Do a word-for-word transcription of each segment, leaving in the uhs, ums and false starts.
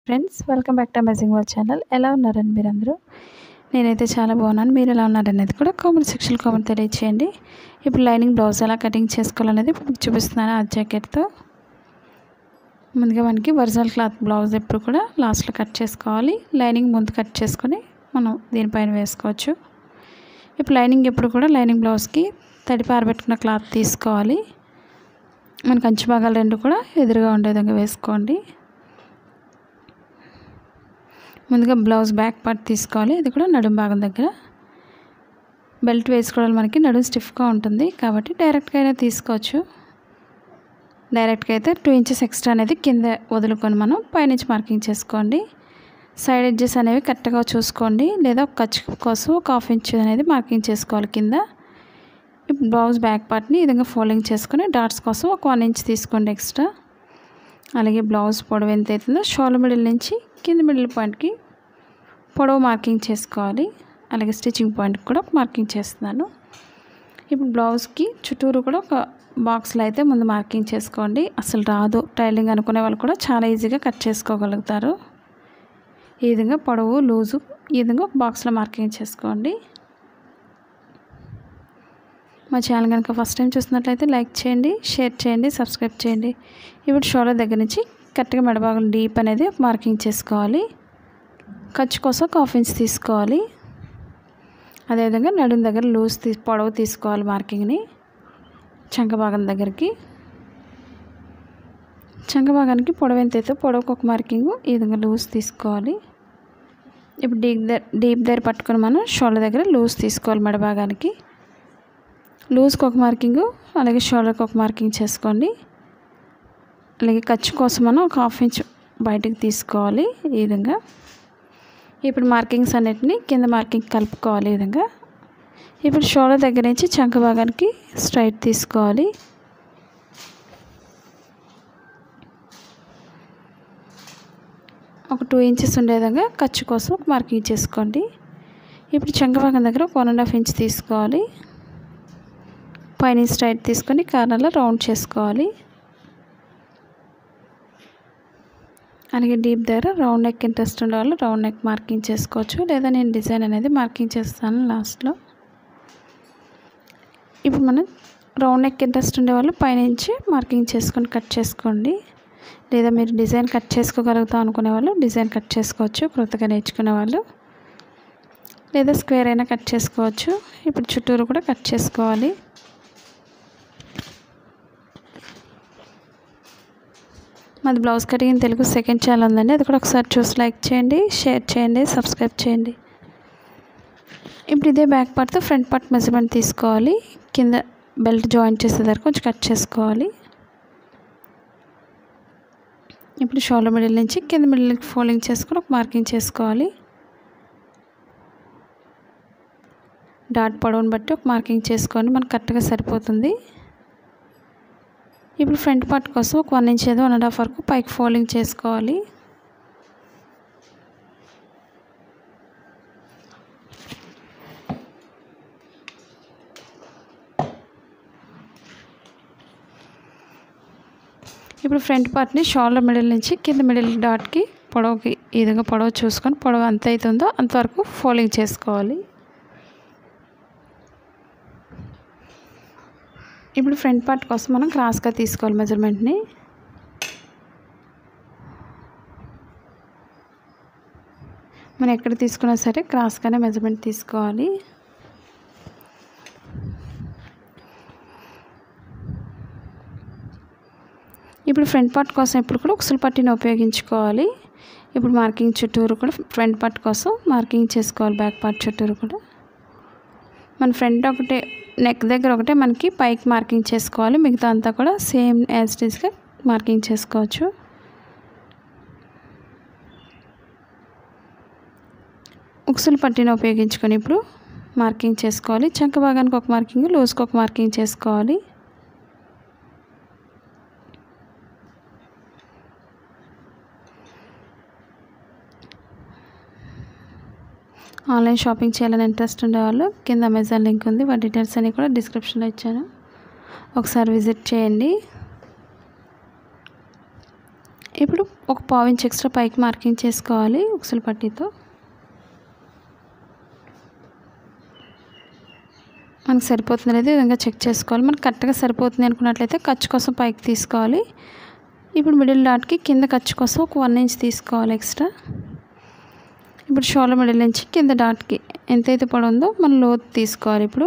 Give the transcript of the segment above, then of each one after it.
Friends, welcome back to amazing world channel. ఎలా ఉన్నారండి మీరందరూ? నేనైతే చాలా బాగున్నాను. మీరు ఎలా ఉన్నారనేది కూడా కామెంట్ సెక్షన్లో కామెంట్ తెలియచేయండి. ఇప్పుడు లైనింగ్ బ్లౌజ్ ఎలా కటింగ్ చేసుకోవాలనేది ఇప్పుడు మీకు చూపిస్తున్నాను. ఆ జాకెట్తో ముందుగా మనకి ఒరిజినల్ క్లాత్ బ్లౌజ్ ఎప్పుడు కూడా లాస్ట్లో కట్ చేసుకోవాలి. లైనింగ్ ముందు కట్ చేసుకొని మనం దీనిపైన వేసుకోవచ్చు. ఇప్పుడు లైనింగ్ ఎప్పుడు కూడా లైనింగ్ బ్లౌజ్కి తడిపి ఆరబెట్టుకున్న క్లాత్ తీసుకోవాలి. మనకు అంచు భాగాలు రెండు కూడా ఎదురుగా ఉండే విధంగా వేసుకోండి. ముందుగా బ్లౌజ్ బ్యాక్ పార్ట్ తీసుకోవాలి. ఇది కూడా నడుం భాగం దగ్గర బెల్ట్ వేసుకోవడం మనకి నడుం స్టిఫ్గా ఉంటుంది కాబట్టి డైరెక్ట్గా అయినా తీసుకోవచ్చు. డైరెక్ట్గా అయితే టూ ఇంచెస్ ఎక్స్ట్రా అనేది కింద వదులుకొని మనం పైనుంచి మార్కింగ్ చేసుకోండి. సైడ్ ఎడ్జెస్ అనేవి కరెక్ట్గా చూసుకోండి, లేదా ఒక ఖర్చు కోసం ఒక హాఫ్ ఇంచ్ అనేది మార్కింగ్ చేసుకోవాలి కింద. ఇప్పుడు బ్లౌజ్ బ్యాక్ పార్ట్ని ఈ విధంగా ఫోల్డింగ్ చేసుకొని డాట్స్ కోసం ఒక వన్ ఇంచ్ తీసుకోండి ఎక్స్ట్రా. అలాగే బ్లౌజ్ పొడవు ఎంత అవుతుందో షోల్డర్ మిడిల్ నుంచి కింద మిడిల్ పాయింట్కి పొడవు మార్కింగ్ చేసుకోవాలి. అలాగే స్టిచ్చింగ్ పాయింట్కి కూడా మార్కింగ్ చేస్తున్నాను. ఇప్పుడు బ్లౌజ్కి చుట్టూరు కూడా ఒక బాక్స్లో అయితే ముందు మార్కింగ్ చేసుకోండి. అసలు రాదు టైలింగ్ అనుకునే వాళ్ళు కూడా చాలా ఈజీగా కట్ చేసుకోగలుగుతారు. ఈ విధంగా పొడవు లూజు ఈ విధంగా ఒక బాక్స్లో మార్కింగ్ చేసుకోండి. మా ఛానల్ కనుక ఫస్ట్ టైం చూస్తున్నట్లయితే లైక్ చేయండి, షేర్ చేయండి, సబ్స్క్రైబ్ చేయండి. ఇప్పుడు షోల్డర్ దగ్గర నుంచి కరెక్ట్గా మెడభాగం డీప్ అనేది మార్కింగ్ చేసుకోవాలి. ఖర్చు కోసం ఒక హాఫ్ ఇంచ్ తీసుకోవాలి. అదేవిధంగా నడుం దగ్గర లూజ్ తీ పొడవు తీసుకోవాలి మార్కింగ్ని. చంక భాగం దగ్గరికి చంక భాగానికి పొడవు ఎంత అయితే పొడవుకు ఒక మార్కింగ్ ఈ విధంగా లూజ్ తీసుకోవాలి. ఇప్పుడు డీప్ దగ్గర డీప్ దగ్గర పట్టుకొని మనం షోల్డర్ దగ్గర లూజ్ తీసుకోవాలి. మెడ భాగానికి లూజ్కి ఒక మార్కింగు, అలాగే షోల్డర్కి ఒక మార్కింగ్ చేసుకోండి. అలాగే ఖర్చు కోసం మనం ఒక హాఫ్ ఇంచ్ బయటకు తీసుకోవాలి. ఈ విధంగా ఇప్పుడు మార్కింగ్స్ అన్నిటిని కింద మార్కింగ్ కలుపుకోవాలి. ఈ విధంగా ఇప్పుడు షోల్డర్ దగ్గర నుంచి చంక భాగానికి స్ట్రైట్ తీసుకోవాలి. ఒక టూ ఇంచెస్ ఉండే విధంగా ఖర్చు కోసం ఒక మార్కింగ్ చేసుకోండి. ఇప్పుడు చంక భాగం దగ్గర ఒక వన్ అండ్ హాఫ్ ఇంచ్ తీసుకోవాలి. పైన స్ట్రైట్ తీసుకొని కార్నర్లో రౌండ్ చేసుకోవాలి. అలాగే డీప్ దగ్గర రౌండ్ నెక్ ఇంట్రెస్ట్ ఉండే వాళ్ళు రౌండ్ నెక్ మార్కింగ్ చేసుకోవచ్చు, లేదా నేను డిజైన్ అనేది మార్కింగ్ చేస్తాను లాస్ట్లో. ఇప్పుడు మనం రౌండ్ నెక్ ఇంట్రెస్ట్ ఉండే వాళ్ళు పైనుంచి మార్కింగ్ చేసుకొని కట్ చేసుకోండి, లేదా మీరు డిజైన్ కట్ చేసుకోగలుగుతాం అనుకునే వాళ్ళు డిజైన్ కట్ చేసుకోవచ్చు కొత్తగా నేర్చుకునే వాళ్ళు, లేదా స్క్వేర్ అయినా కట్ చేసుకోవచ్చు. ఇప్పుడు చుట్టూరు కూడా కట్ చేసుకోవాలి. మాది blouse cutting Telugu second channel ఉందండి, అది కూడా ఒకసారి చూసి లైక్ చేయండి, షేర్ చేయండి, సబ్స్క్రైబ్ చేయండి. ఇప్పుడు ఇదే బ్యాక్ పార్ట్తో ఫ్రంట్ పార్ట్ మెజర్మెంట్ తీసుకోవాలి. కింద బెల్ట్ జాయింట్ చేసే దగ్గర కొంచెం కట్ చేసుకోవాలి. ఇప్పుడు షోల్డర్ మిడిల్ నుంచి కింద మిడిల్కి ఫోల్డింగ్ చేసుకొని ఒక మార్కింగ్ చేసుకోవాలి. డాట్ పొడవును బట్టి ఒక మార్కింగ్ చేసుకోండి, మనకు కరెక్ట్గా సరిపోతుంది. ఇప్పుడు ఫ్రంట్ పార్ట్ కోసం ఒక వన్ ఇంచ్ ఏదో వన్ అండ్ హాఫ్ వరకు పైకి ఫోల్డింగ్ చేసుకోవాలి. ఇప్పుడు ఫ్రంట్ పార్ట్ని షోల్డర్ మిడిల్ నుంచి కింద మిడిల్ డాట్కి పొడవుకి ఈ విధంగా పొడవు చూసుకొని పొడవు ఎంత అవుతుందో అంతవరకు ఫోల్డింగ్ చేసుకోవాలి. ఇప్పుడు ఫ్రంట్ పార్ట్ కోసం మనం క్రాస్గా తీసుకోవాలి మెజర్మెంట్ని. మనం ఎక్కడ తీసుకున్నా సరే క్రాస్గానే మెజర్మెంట్ తీసుకోవాలి. ఇప్పుడు ఫ్రంట్ పార్ట్ కోసం ఇప్పుడు కూడా ఉక్సులు పట్టీని ఉపయోగించుకోవాలి. ఇప్పుడు మార్కింగ్ చుట్టూరు కూడా ఫ్రంట్ పార్ట్ కోసం మార్కింగ్ చేసుకోవాలి. బ్యాక్ పార్ట్ చుట్టూరు కూడా మన ఫ్రంట్ ఒకటే నెక్ దగ్గర ఒకటే మనకి పైకి మార్కింగ్ చేసుకోవాలి, మిగతా అంతా కూడా సేమ్ యాజ్ ఇట్ ఈస్గా మార్కింగ్ చేసుకోవచ్చు. ఉక్సులు పట్టీని ఉపయోగించుకొని ఇప్పుడు మార్కింగ్ చేసుకోవాలి. చంక భాగానికి ఒక మార్కింగ్, లూజ్కి ఒక మార్కింగ్ చేసుకోవాలి. ఆన్లైన్ షాపింగ్ చేయాలని ఇంట్రెస్ట్ ఉండేవాళ్ళు కింద అమెజాన్ లింక్ ఉంది, వాటి డీటెయిల్స్ అన్నీ కూడా డిస్క్రిప్షన్లో ఇచ్చాను, ఒకసారి విజిట్ చేయండి. ఇప్పుడు ఒక పావు ఇంచ్ ఎక్స్ట్రా పైకి మార్కింగ్ చేసుకోవాలి ఉక్సులు పట్టీతో. మనకు సరిపోతుంది అనేది ఈ విధంగా చెక్ చేసుకోవాలి. మనకు కరెక్ట్గా సరిపోతుంది అనుకున్నట్లయితే ఖర్చు కోసం పైకి తీసుకోవాలి. ఇప్పుడు మిడిల్ డాట్కి కింద ఖర్చు కోసం ఒక వన్ ఇంచ్ తీసుకోవాలి ఎక్స్ట్రా. ఇప్పుడు షోల్డర్ మిడిల్ నుంచి కింద డాట్కి ఎంతైతే పొడవుందో మనం లోతు తీసుకోవాలి. ఇప్పుడు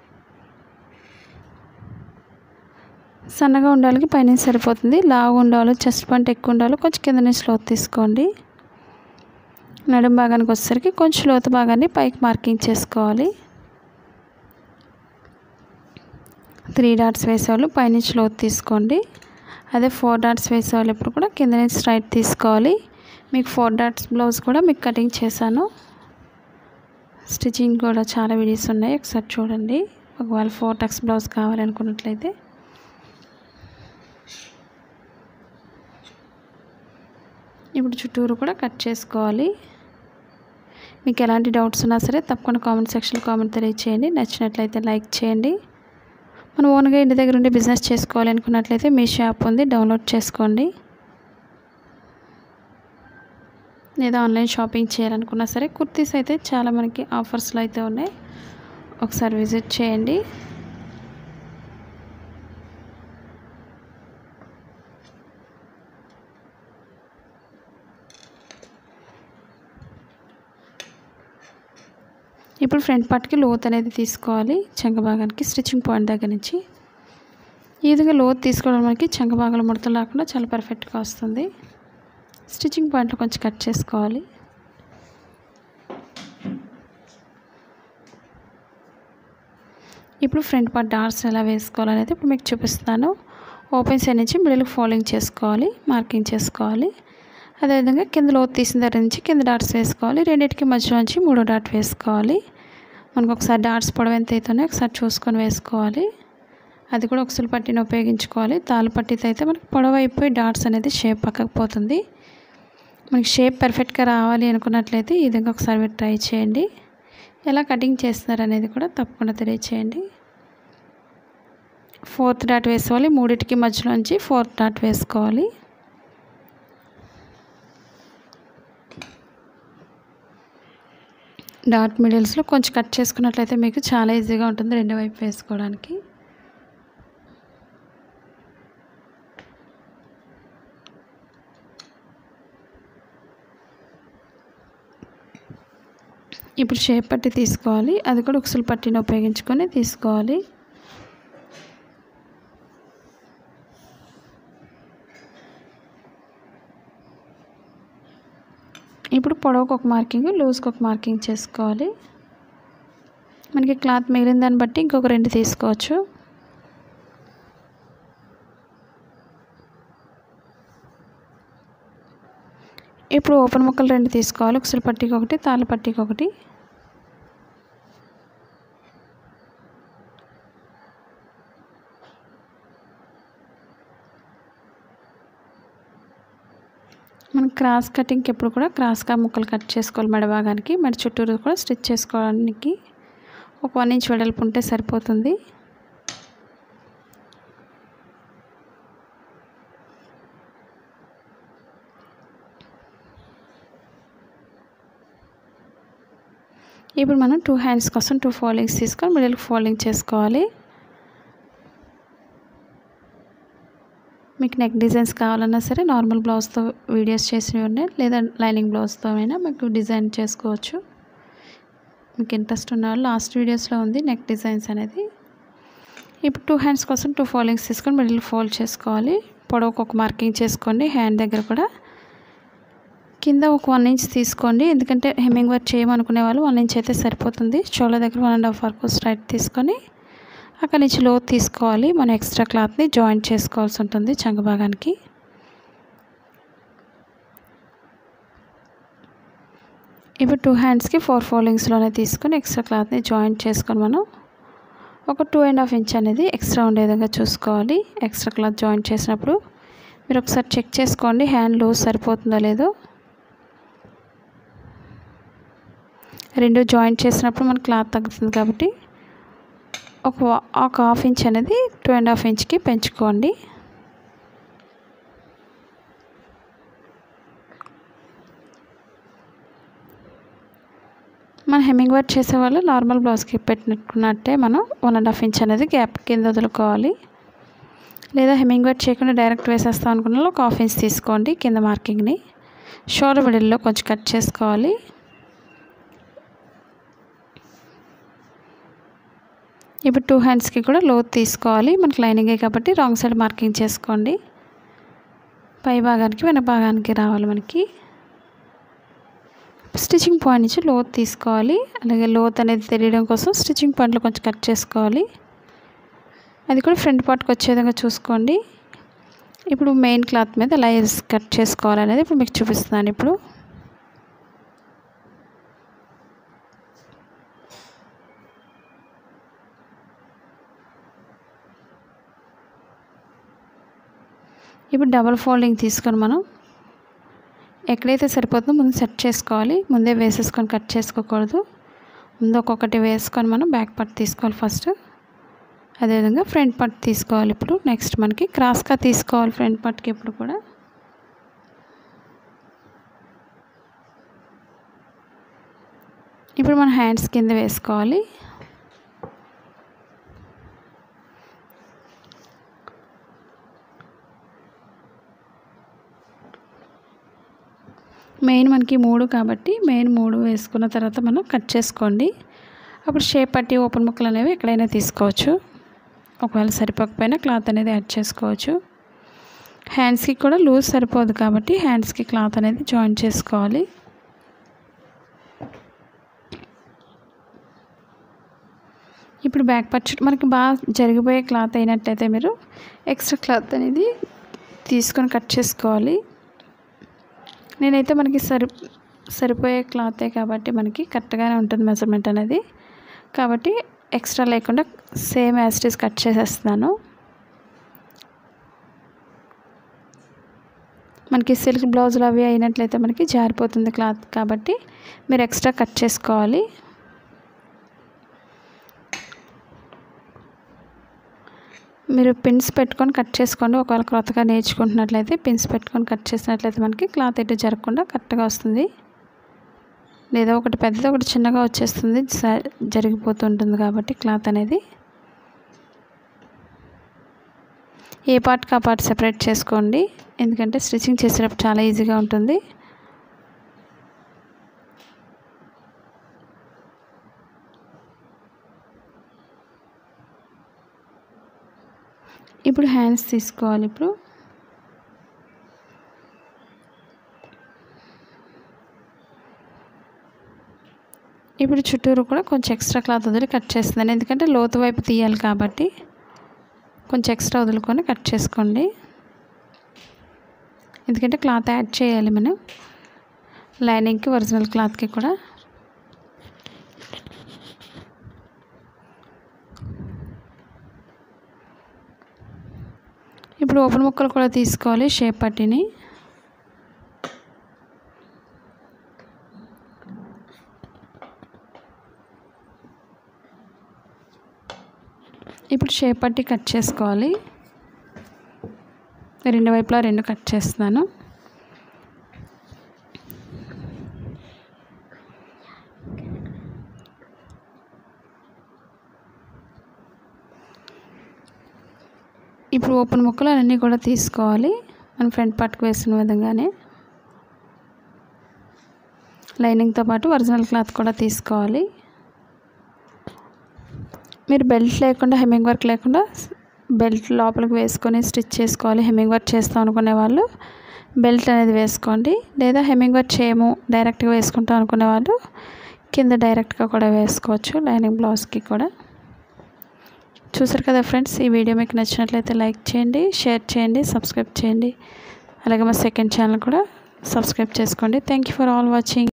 సన్నగా ఉండాలి, పైన సరిపోతుంది. లావుగా ఉండాలి, చెస్ట్ పాయింట్ ఎక్కువ ఉండాలి, కొంచెం కింద నుంచి లోతు తీసుకోండి. నడుము భాగానికి వచ్చేసరికి కొంచెం లోతు భాగాన్ని పైకి మార్కింగ్ చేసుకోవాలి. త్రీ డాట్స్ వేసేవాళ్ళు పైనుంచి లోతు తీసుకోండి. అదే ఫోర్ డాట్స్ వేసేవాళ్ళు ఇప్పుడు కూడా కింద నుంచి స్ట్రైట్ తీసుకోవాలి. మీకు ఫోర్ డాట్స్ బ్లౌజ్ కూడా మీకు కటింగ్ చేశాను. స్టిచ్చింగ్ కూడా చాలా వీడియోస్ ఉన్నాయి, ఒకసారి చూడండి. ఒకవేళ ఫోర్ డాట్స్ బ్లౌజ్ కావాలనుకున్నట్లయితే. ఇప్పుడు చుట్టూరు కూడా కట్ చేసుకోవాలి. మీకు ఎలాంటి డౌట్స్ ఉన్నా సరే తప్పకుండా కామెంట్ సెక్షన్లో కామెంట్ తెలియచేయండి. నచ్చినట్లయితే లైక్ చేయండి. మనం ఓన్గా ఇంటి దగ్గర ఉండి బిజినెస్ చేసుకోవాలి అనుకున్నట్లయితే మీ షాప్ ఉంది, డౌన్లోడ్ చేసుకోండి. లేదా ఆన్లైన్ షాపింగ్ చేయాలనుకున్నా సరే కుర్తీస్ అయితే చాలా మనకి ఆఫర్స్లో అయితే ఉన్నాయి, ఒకసారి విజిట్ చేయండి. ఇప్పుడు ఫ్రంట్ పార్ట్కి లోత్ అనేది తీసుకోవాలి. చంక భాగానికి స్టిచ్చింగ్ పాయింట్ దగ్గర నుంచి ఈ విధంగా లోత్ తీసుకోవడం మనకి చంక భాగంలో ముడతలు లేకుండా చాలా పర్ఫెక్ట్గా వస్తుంది. స్టిచ్చింగ్ పాయింట్లో కొంచెం కట్ చేసుకోవాలి. ఇప్పుడు ఫ్రంట్ పార్ట్ డాట్స్ ఎలా వేసుకోవాలనేది ఇప్పుడు మీకు చూపిస్తాను. ఓపెన్ సైడ్ నుంచి మిడిల్కి ఫోల్డింగ్ చేసుకోవాలి, మార్కింగ్ చేసుకోవాలి. అదేవిధంగా కింద లోతు తీసిన దగ్గర నుంచి కింద డాట్స్ వేసుకోవాలి. రెండింటికి మధ్యలో నుంచి మూడో డాట్ వేసుకోవాలి. మనకు ఒకసారి డాట్స్ పొడవు ఎంత అవుతుందో ఒకసారి చూసుకొని వేసుకోవాలి. అది కూడా ఉక్సులు పట్టీని ఉపయోగించుకోవాలి. తాళ్ళు పట్టీతో అయితే మనకి పొడవు అయిపోయి డాట్స్ అనేది షేప్ పక్కకు పోతుంది. మనకి షేప్ పర్ఫెక్ట్గా రావాలి అనుకున్నట్లయితే ఈ విధంగా ఒకసారి మీరు ట్రై చేయండి. ఎలా కటింగ్ చేస్తున్నారు అనేది కూడా తప్పకుండా తెలియచేయండి. ఫోర్త్ డాట్ వేసుకోవాలి. మూడింటికి మధ్యలో నుంచి ఫోర్త్ డాట్ వేసుకోవాలి. డాట్ మిడిల్స్లో కొంచెం కట్ చేసుకున్నట్లయితే మీకు చాలా ఈజీగా ఉంటుంది రెండు వైపు వేసుకోవడానికి. ఇప్పుడు షేప్ పట్టి తీసుకోవాలి. అది కూడా ఉక్సులు పట్టీని ఉపయోగించుకొని తీసుకోవాలి. ఇప్పుడు పొడవుకు ఒక మార్కింగ్, లూజ్కి ఒక మార్కింగ్ చేసుకోవాలి. మనకి క్లాత్ మిగిలిన దాన్ని బట్టి ఇంకొక రెండు తీసుకోవచ్చు. ఇప్పుడు ఓపెన్ ముక్కలు రెండు తీసుకోవాలి. ఉక్సులు పట్టీకి ఒకటి, తాళ్ళ పట్టీకి ఒకటి. మనం క్రాస్ కటింగ్కి ఎప్పుడు కూడా క్రాస్గా ముక్కలు కట్ చేసుకోవాలి. మెడ భాగానికి మెడ చుట్టూరు కూడా స్టిచ్ చేసుకోవడానికి ఒక వన్ ఇంచ్ వెడల్పు ఉంటే సరిపోతుంది. ఇప్పుడు మనం టూ హ్యాండ్స్ కోసం టూ ఫోల్డింగ్స్ తీసుకొని మిడిల్కి ఫోల్డింగ్ చేసుకోవాలి. మీకు నెక్ డిజైన్స్ కావాలన్నా సరే నార్మల్ బ్లౌజ్తో వీడియోస్ చేసినవి ఉన్నాయి, లేదా లైనింగ్ బ్లౌజ్తో అయినా మీకు డిజైన్ చేసుకోవచ్చు. మీకు ఇంట్రెస్ట్ ఉన్న వాళ్ళు లాస్ట్ వీడియోస్లో ఉంది నెక్ డిజైన్స్ అనేది. ఇప్పుడు టూ హ్యాండ్స్ కోసం టూ ఫోల్డింగ్స్ తీసుకొని మిడిల్ ఫోల్డ్ చేసుకోవాలి. పొడవుకు ఒక మార్కింగ్ చేసుకోండి. హ్యాండ్ దగ్గర కూడా కింద ఒక వన్ ఇంచ్ తీసుకోండి, ఎందుకంటే హెమ్మింగ్ వర్క్ చేయమనుకునే వాళ్ళు వన్ ఇంచ్ అయితే సరిపోతుంది. షోల్డర్ దగ్గర వన్ అండ్ హాఫ్ వరకు స్ట్రైట్ తీసుకొని అక్కడి నుంచి లోతు తీసుకోవాలి. మనం ఎక్స్ట్రా క్లాత్ని జాయింట్ చేసుకోవాల్సి ఉంటుంది చంక భాగానికి. ఇప్పుడు టూ హ్యాండ్స్కి ఫోర్ ఫోల్డింగ్స్లోనే తీసుకొని ఎక్స్ట్రా క్లాత్ని జాయింట్ చేసుకొని మనం ఒక టూ అండ్ హాఫ్ ఇంచ్ అనేది ఎక్స్ట్రా ఉండే విధంగా చూసుకోవాలి. ఎక్స్ట్రా క్లాత్ జాయింట్ చేసినప్పుడు మీరు ఒకసారి చెక్ చేసుకోండి హ్యాండ్ లూజ్ సరిపోతుందో లేదో. రెండు జాయింట్ చేసినప్పుడు మన క్లాత్ తగ్గుతుంది కాబట్టి ఒక ఒక హాఫ్ ఇంచ్ అనేది టూ అండ్ హాఫ్ ఇంచ్కి పెంచుకోండి. మన హెమ్మింగ్ వర్క్ చేసేవాళ్ళు నార్మల్ బ్లౌజ్కి పెట్టినట్టున్నట్టే మనం వన్ అండ్ హాఫ్ ఇంచ్ అనేది గ్యాప్ కింద వదులుకోవాలి. లేదా హెమ్మింగ్ వర్క్ చేయకుండా డైరెక్ట్ వేసేస్తాం అనుకున్న ఒక హాఫ్ ఇంచ్ తీసుకోండి కింద మార్కింగ్ని. షోల్డర్ మిడిల్లో కొంచెం కట్ చేసుకోవాలి. ఇప్పుడు టూ హ్యాండ్స్కి కూడా లోతు తీసుకోవాలి. మనకి లైనింగే కాబట్టి రాంగ్ సైడ్ మార్కింగ్ చేసుకోండి. పై భాగానికి వెనక భాగానికి రావాలి మనకి. స్టిచ్చింగ్ పాయింట్ నుంచి లోతు తీసుకోవాలి. అలాగే లోతు అనేది తెలియడం కోసం స్టిచ్చింగ్ పాయింట్లో కొంచెం కట్ చేసుకోవాలి. అది కూడా ఫ్రంట్ పార్ట్కి వచ్చే విధంగా చూసుకోండి. ఇప్పుడు మెయిన్ క్లాత్ మీద ఎలా కట్ చేసుకోవాలనేది ఇప్పుడు మీకు చూపిస్తున్నాను. ఇప్పుడు ఇప్పుడు డబల్ ఫోల్డింగ్ తీసుకొని మనం ఎక్కడైతే సరిపోతుందో ముందు సెట్ చేసుకోవాలి. ముందే వేసేసుకొని కట్ చేసుకోకూడదు. ముందు ఒక్కొక్కటి వేసుకొని మనం బ్యాక్ పార్ట్ తీసుకోవాలి ఫస్ట్. అదేవిధంగా ఫ్రంట్ పార్ట్ తీసుకోవాలి. ఇప్పుడు నెక్స్ట్ మనకి క్రాస్గా తీసుకోవాలి ఫ్రంట్ పార్ట్కి ఎప్పుడు కూడా. ఇప్పుడు మన హ్యాండ్స్ కింద వేసుకోవాలి. మెయిన్ మనకి మూడు కాబట్టి మెయిన్ మూడు వేసుకున్న తర్వాత మనం కట్ చేసుకోండి. అప్పుడు షేప్ పట్టి ఓపెన్ ముక్కలు అనేవి ఎక్కడైనా తీసుకోవచ్చు. ఒకవేళ సరిపోకపోయినా క్లాత్ అనేది యాడ్ చేసుకోవచ్చు. హ్యాండ్స్కి కూడా లూజ్ సరిపోదు కాబట్టి హ్యాండ్స్కి క్లాత్ అనేది జాయిన్ చేసుకోవాలి. ఇప్పుడు బ్యాక్ పార్ట్ మనకి బాగా జరిగిపోయే క్లాత్ అయినట్టయితే మీరు ఎక్స్ట్రా క్లాత్ అనేది తీసుకొని కట్ చేసుకోవాలి. నేనైతే మనకి సరి సరిపోయే క్లాతే కాబట్టి మనకి కరెక్ట్గానే ఉంటుంది మెజర్మెంట్ అనేది. కాబట్టి ఎక్స్ట్రా లేకుండా same as it is cut చేసేస్తున్నాను. మనకి సిల్క్ బ్లౌజులు అవి అయినట్లయితే మనకి జారిపోతుంది క్లాత్ కాబట్టి మీరు ఎక్స్ట్రా కట్ చేసుకోవాలి. మీరు పిన్స్ పెట్టుకొని కట్ చేసుకోండి. ఒకవేళ క్రొత్తగా నేర్చుకుంటున్నట్లయితే పిన్స్ పెట్టుకొని కట్ చేసినట్లయితే మనకి క్లాత్ ఎటు జరగకుండా కరెక్ట్గా వస్తుంది. లేదా ఒకటి పెద్దది ఒకటి చిన్నగా వచ్చేస్తుంది, జరిగిపోతుంటుంది కాబట్టి క్లాత్ అనేది. ఏ పార్ట్కి ఆ పార్ట్ సెపరేట్ చేసుకోండి, ఎందుకంటే స్టిచ్చింగ్ చేసేటప్పుడు చాలా ఈజీగా ఉంటుంది. ఇప్పుడు హ్యాండ్స్ తీసుకోవాలి. ఇప్పుడు ఇప్పుడు చుట్టూరు కూడా కొంచెం ఎక్స్ట్రా క్లాత్ వదిలి కట్ చేస్తున్నాను, ఎందుకంటే లోతు వైపు తీయాలి కాబట్టి కొంచెం ఎక్స్ట్రా వదులుకొని కట్ చేసుకోండి. ఎందుకంటే క్లాత్ యాడ్ చేయాలి మనం లైనింగ్కి ఒరిజినల్ క్లాత్కి కూడా. ఇప్పుడు ఓపెన్ ముక్కలు కూడా తీసుకోవాలి షేప్ పట్టిని. ఇప్పుడు షేప్ పట్టి కట్ చేసుకోవాలి. రెండు వైపులా రెండు కట్ చేస్తున్నాను. ఇప్పుడు ఓపెన్ ముక్కలు అన్నీ కూడా తీసుకోవాలి. మనం ఫ్రంట్ పార్ట్కి వేసిన విధంగానే లైనింగ్తో పాటు ఒరిజినల్ క్లాత్ కూడా తీసుకోవాలి. మీరు బెల్ట్ లేకుండా హెమ్మింగ్ వర్క్ లేకుండా బెల్ట్ లోపలికి వేసుకొని స్టిచ్ చేసుకోవాలి హెమ్మింగ్ వర్క్ చేస్తాం అనుకునే వాళ్ళు బెల్ట్ అనేది వేసుకోండి. లేదా హెమ్మింగ్ వర్క్ చేయము డైరెక్ట్గా వేసుకుంటాం అనుకునే వాళ్ళు కింద డైరెక్ట్గా కూడా వేసుకోవచ్చు లైనింగ్ బ్లౌజ్కి కూడా. చూసారు కదా ఫ్రెండ్స్, ఈ వీడియో మీకు నచ్చినట్లయితే లైక్ చేయండి, షేర్ చేయండి, సబ్స్క్రైబ్ చేయండి. అలాగే మా సెకండ్ ఛానల్ కూడా సబ్స్క్రైబ్ చేసుకోండి. Thank you for all watching.